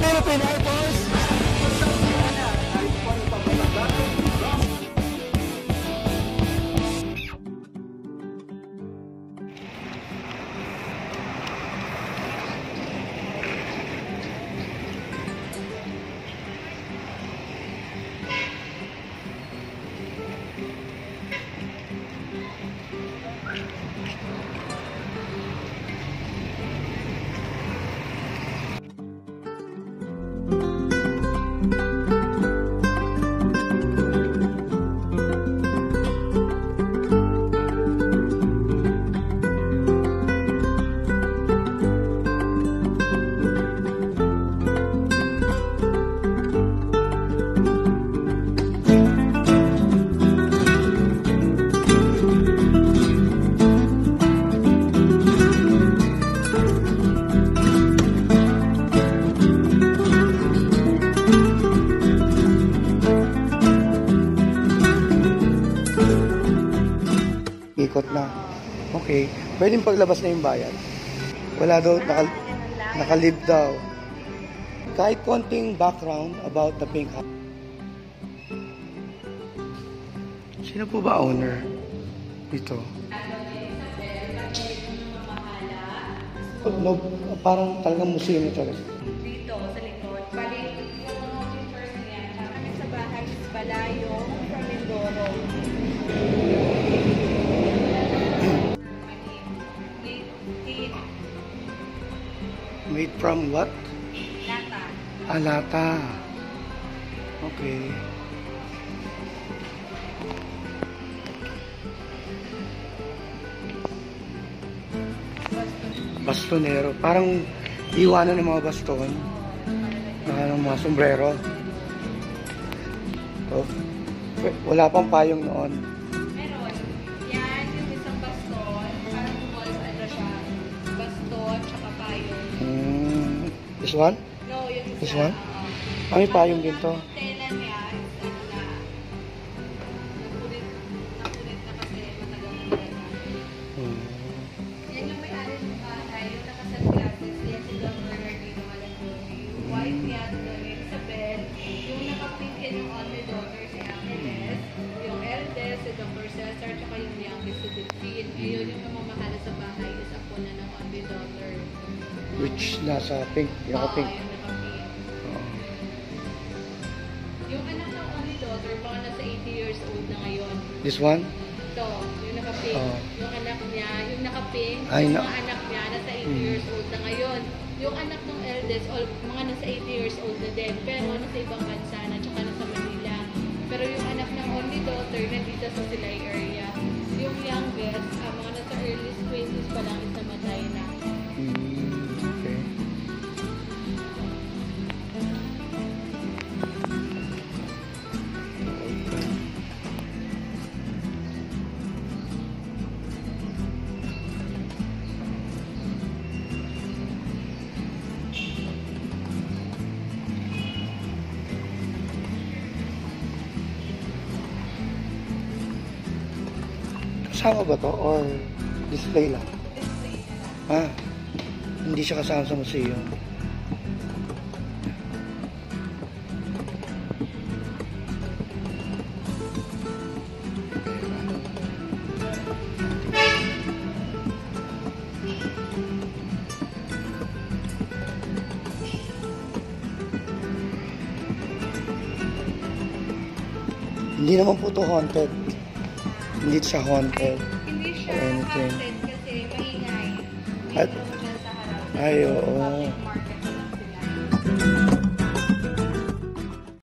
Philippine Air Force. Ikot na. Okay. Pwedeng paglabas na yung bayan. Wala daw, nakalib daw. Kahit konting background about the Pink House. Sino po ba owner dito? No, parang talagang museum ito. Dito sa likod. Balik yung first niya. Kami sa bahay is Balayong from Mindoro. Made from what? Lata. Ah, lata. Okay. Bastonero. Parang iwanan ng mga baston. Ng mga sombrero. So, wala pang payong noon. Meron. Yan yung isang baston. Parang ano siya. Baston, tsaka payong. This one? No, yung isa. This one? May payong din to. Tela niya is ano na. Napulit na kasi matagal na tela. Yan yung may-ari ng bahay. Yung naka-sunglasses. Yan si Don Bernardino Malandoni. Yung wife niya, Don Isabel. Yung naka-pink yan yung only daughter si Angeles. Yung eldest si Dr. Cesar. Tsaka yung youngest si Delphine. Ngayon yung namamahala sa bahay is ako na ng only daughter. Which nasa pink. Yung naka-pink. Yung naka-pink. Yung anak ng only daughter, baka nasa 80 years old na ngayon. This one? Ito, yung naka-pink. Yung anak niya, yung naka-pink, Ay, yung mga anak niya, nasa 80 years old na ngayon. Yung anak ng eldest, mga nasa 80 years old na din, pero nasa ibang bansa na, tsaka nasa Manila. Pero yung anak ng only daughter, nandito sa Silay area. Yung youngest, mga nasa early 20s pa lang is namatay na. Okay. Kasama ba to or display lang? Ah, hindi siya kasama sa museum. Hindi naman po ito haunted. Hindi siya haunted. Hindi siya or anything. haunted kasi maingay. At, Dito dyan sa harap. ay, oo. Public market.